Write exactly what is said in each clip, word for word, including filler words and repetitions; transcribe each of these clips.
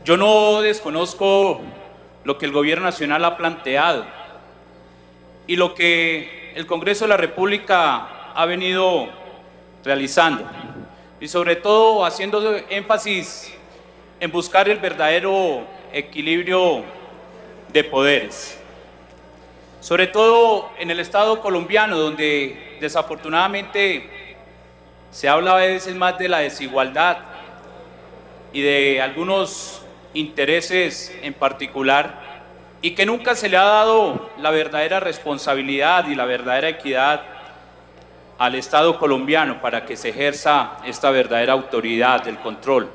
Yo no desconozco lo que el Gobierno Nacional ha planteado y lo que el Congreso de la República ha venido realizando, y sobre todo haciendo énfasis en buscar el verdadero equilibrio de poderes, sobre todo en el Estado colombiano, donde desafortunadamente se habla a veces más de la desigualdad y de algunos intereses en particular, y que nunca se le ha dado la verdadera responsabilidad y la verdadera equidad al Estado colombiano para que se ejerza esta verdadera autoridad del control.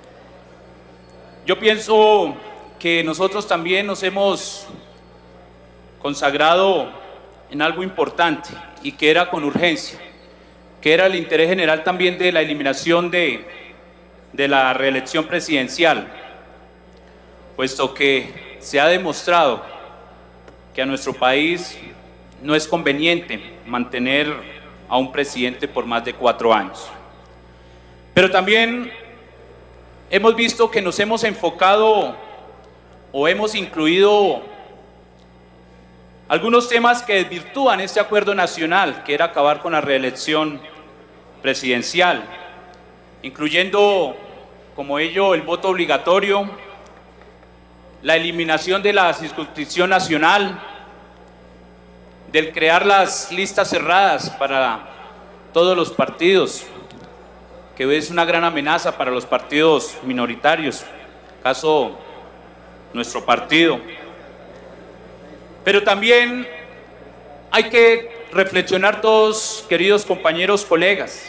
Yo pienso que nosotros también nos hemos consagrado en algo importante y que era con urgencia, que era el interés general también de la eliminación de, de la reelección presidencial, puesto que se ha demostrado que a nuestro país no es conveniente mantener a un presidente por más de cuatro años. Pero también hemos visto que nos hemos enfocado o hemos incluido algunos temas que desvirtúan este acuerdo nacional, que era acabar con la reelección presidencial, incluyendo como ello el voto obligatorio, la eliminación de la circunscripción nacional, del crear las listas cerradas para todos los partidos, que es una gran amenaza para los partidos minoritarios, caso nuestro partido. Pero también hay que reflexionar todos, queridos compañeros, colegas.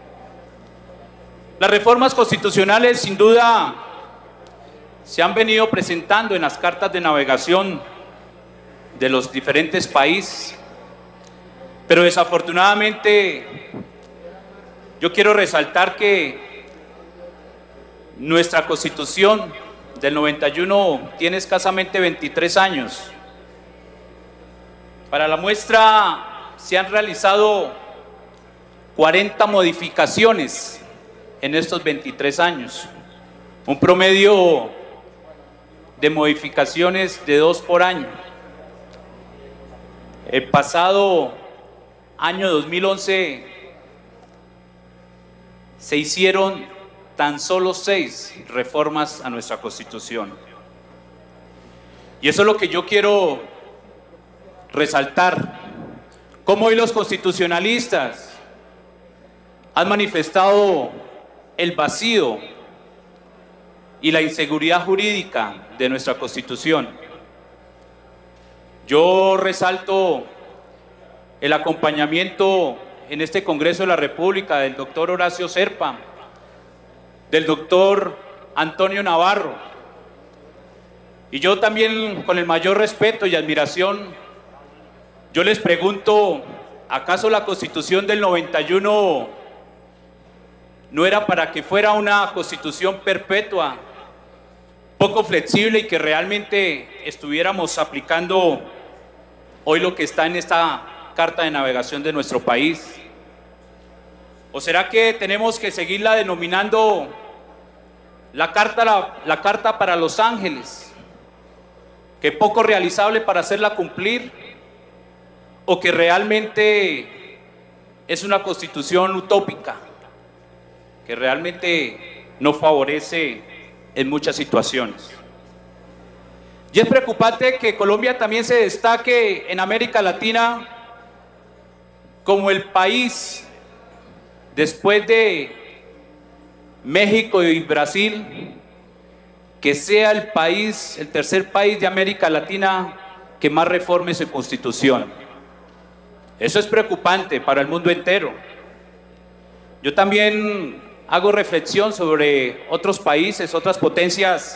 Las reformas constitucionales sin duda se han venido presentando en las cartas de navegación de los diferentes países, pero desafortunadamente yo quiero resaltar que nuestra Constitución del noventa y uno tiene escasamente veintitrés años. Para la muestra se han realizado cuarenta modificaciones en estos veintitrés años, un promedio de modificaciones de dos por año. El pasado año dos mil once se hicieron tan solo seis reformas a nuestra Constitución. Y eso es lo que yo quiero resaltar, cómo hoy los constitucionalistas han manifestado el vacío y la inseguridad jurídica de nuestra Constitución. Yo resalto el acompañamiento en este Congreso de la República del doctor Horacio Serpa, del doctor Antonio Navarro, y yo también, con el mayor respeto y admiración, yo les pregunto, ¿acaso la Constitución del noventa y uno no era para que fuera una Constitución perpetua, poco flexible, y que realmente estuviéramos aplicando hoy lo que está en esta carta de navegación de nuestro país? ¿O será que tenemos que seguirla denominando la carta, la, la carta para Los Ángeles, que poco realizable para hacerla cumplir, o que realmente es una Constitución utópica que realmente no favorece en muchas situaciones? Y es preocupante que Colombia también se destaque en América Latina como el país, después de México y Brasil, que sea el país, el tercer país de América Latina que más reforme su Constitución. Eso es preocupante para el mundo entero. Yo también hago reflexión sobre otros países, otras potencias,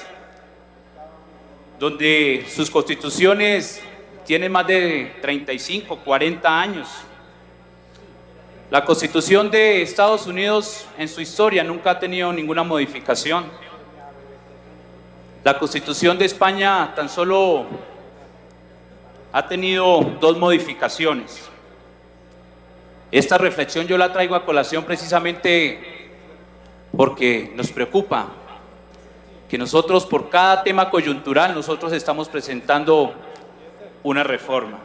donde sus constituciones tienen más de treinta y cinco, cuarenta años. La Constitución de Estados Unidos en su historia nunca ha tenido ninguna modificación. La Constitución de España tan solo ha tenido dos modificaciones. Esta reflexión yo la traigo a colación precisamente porque nos preocupa que nosotros por cada tema coyuntural nosotros estamos presentando una reforma.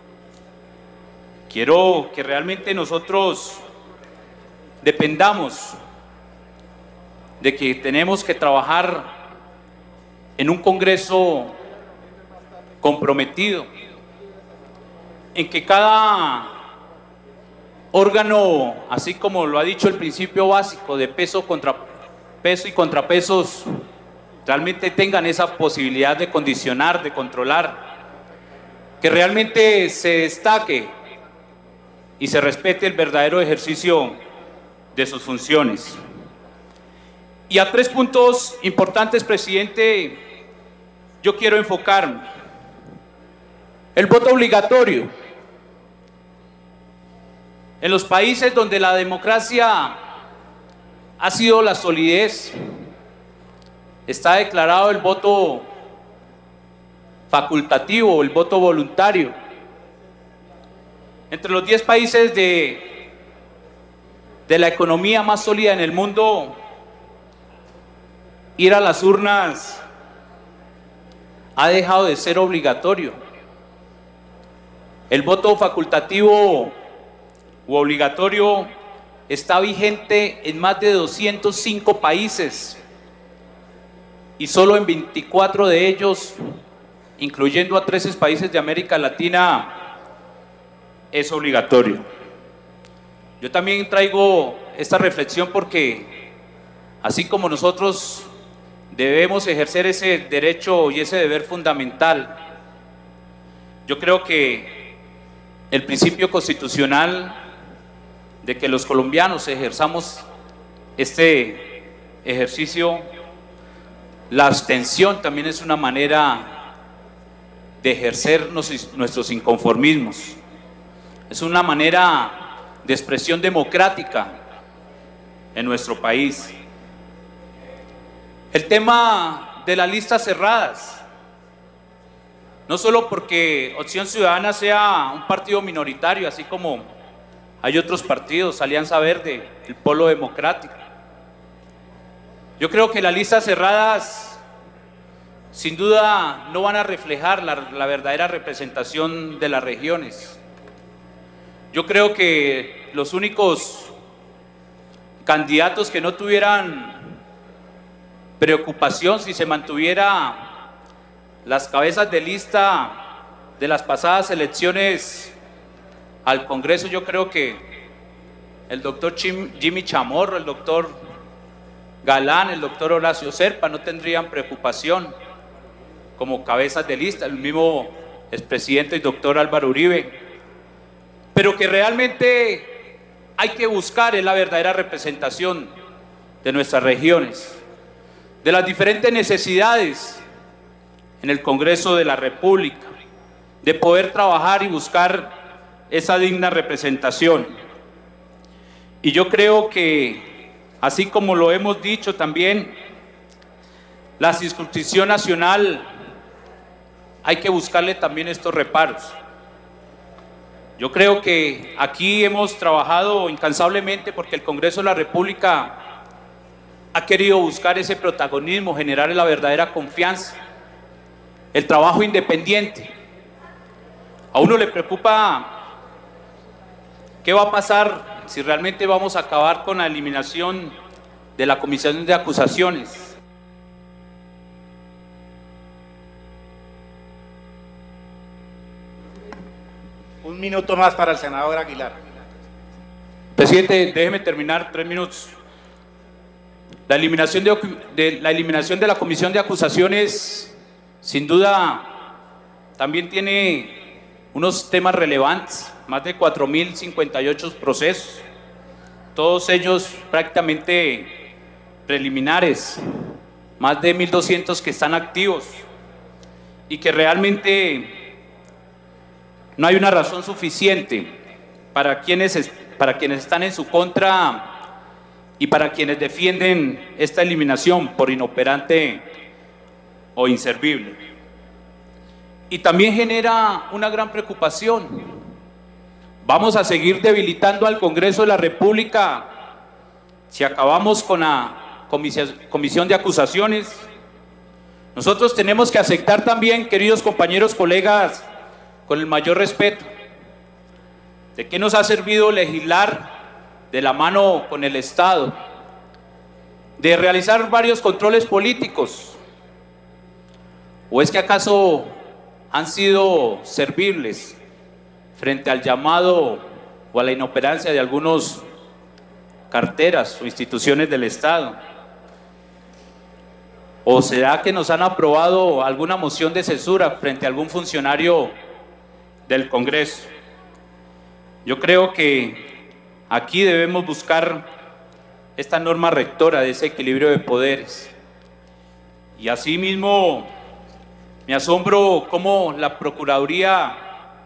Quiero que realmente nosotros dependamos de que tenemos que trabajar en un Congreso comprometido, en que cada órgano, así como lo ha dicho el principio básico de peso, contra, peso y contrapesos, realmente tengan esa posibilidad de condicionar, de controlar, que realmente se destaque y se respete el verdadero ejercicio de sus funciones. Y a tres puntos importantes, presidente, yo quiero enfocarme. El voto obligatorio. En los países donde la democracia ha sido la solidez, está declarado el voto facultativo, el voto voluntario. Entre los diez países de, de la economía más sólida en el mundo, ir a las urnas ha dejado de ser obligatorio. El voto facultativo u obligatorio está vigente en más de doscientos cinco países y solo en veinticuatro de ellos, incluyendo a trece países de América Latina, es obligatorio. Yo también traigo esta reflexión porque así como nosotros debemos ejercer ese derecho y ese deber fundamental, yo creo que el principio constitucional de que los colombianos ejerzamos este ejercicio, la abstención también es una manera de ejercer nuestros inconformismos, es una manera de expresión democrática en nuestro país. El tema de las listas cerradas, no solo porque Opción Ciudadana sea un partido minoritario, así como hay otros partidos, Alianza Verde, el Polo Democrático. Yo creo que las listas cerradas sin duda no van a reflejar la, la verdadera representación de las regiones. Yo creo que los únicos candidatos que no tuvieran preocupación si se mantuviera las cabezas de lista de las pasadas elecciones al Congreso, yo creo que el doctor Jimmy Chamorro, el doctor Galán, el doctor Horacio Serpa no tendrían preocupación como cabezas de lista, el mismo expresidente y doctor Álvaro Uribe, pero que realmente hay que buscar en la verdadera representación de nuestras regiones, de las diferentes necesidades en el Congreso de la República, de poder trabajar y buscar esa digna representación. Y yo creo que, así como lo hemos dicho también, la circunscripción nacional hay que buscarle también estos reparos. Yo creo que aquí hemos trabajado incansablemente porque el Congreso de la República ha querido buscar ese protagonismo, generar la verdadera confianza, el trabajo independiente. A uno le preocupa qué va a pasar si realmente vamos a acabar con la eliminación de la Comisión de Acusaciones. Un minuto más para el senador Aguilar. Presidente, déjeme terminar, tres minutos. La eliminación de, de, la eliminación de la Comisión de Acusaciones, sin duda, también tiene unos temas relevantes, más de cuatro mil cincuenta y ocho procesos, todos ellos prácticamente preliminares, más de mil doscientos que están activos y que realmente no hay una razón suficiente para quienes, para quienes están en su contra y para quienes defienden esta eliminación por inoperante o inservible. Y también genera una gran preocupación. Vamos a seguir debilitando al Congreso de la República si acabamos con la comisión de acusaciones. Nosotros tenemos que aceptar también, queridos compañeros, colegas, con el mayor respeto, de qué nos ha servido legislar de la mano con el Estado, de realizar varios controles políticos, o es que acaso han sido servibles frente al llamado o a la inoperancia de algunos carteras o instituciones del Estado. ¿O será que nos han aprobado alguna moción de censura frente a algún funcionario del Congreso? Yo creo que aquí debemos buscar esta norma rectora de ese equilibrio de poderes. Y asimismo me asombro cómo la Procuraduría ha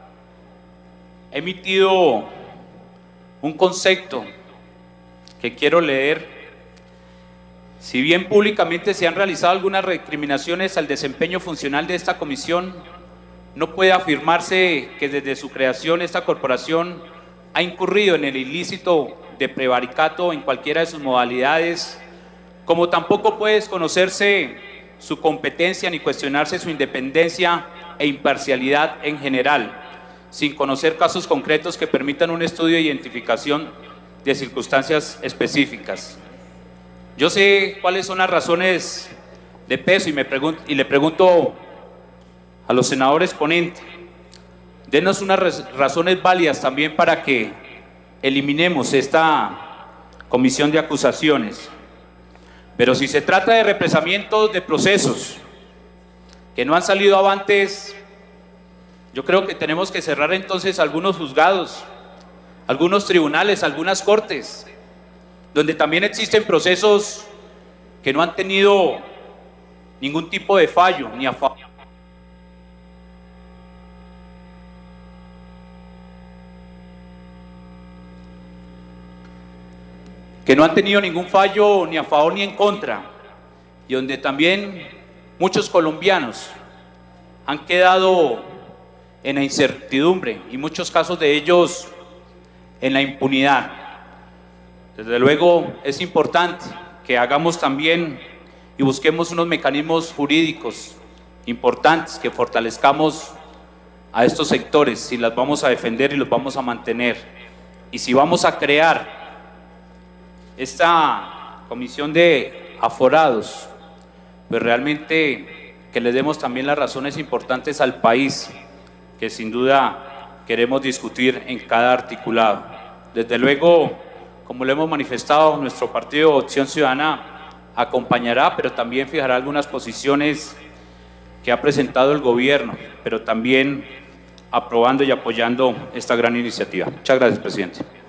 emitido un concepto que quiero leer. Si bien públicamente se han realizado algunas recriminaciones al desempeño funcional de esta comisión, no puede afirmarse que desde su creación esta corporación ha incurrido en el ilícito de prevaricato en cualquiera de sus modalidades, como tampoco puede desconocerse su competencia ni cuestionarse su independencia e imparcialidad en general, sin conocer casos concretos que permitan un estudio e identificación de circunstancias específicas. Yo sé cuáles son las razones de peso y, me pregunto, y le pregunto a los senadores ponentes, denos unas razones válidas también para que eliminemos esta comisión de acusaciones. Pero si se trata de represamientos de procesos que no han salido avantes, yo creo que tenemos que cerrar entonces algunos juzgados, algunos tribunales, algunas cortes, donde también existen procesos que no han tenido ningún tipo de fallo ni a favor. que no han tenido ningún fallo ni a favor ni en contra, y donde también muchos colombianos han quedado en la incertidumbre y muchos casos de ellos en la impunidad. Desde luego es importante que hagamos también y busquemos unos mecanismos jurídicos importantes, que fortalezcamos a estos sectores si las vamos a defender y los vamos a mantener. Y si vamos a crear esta comisión de aforados, pues realmente que le demos también las razones importantes al país, que sin duda queremos discutir en cada articulado. Desde luego, como lo hemos manifestado, nuestro partido Opción Ciudadana acompañará, pero también fijará algunas posiciones que ha presentado el gobierno, pero también aprobando y apoyando esta gran iniciativa. Muchas gracias, presidente.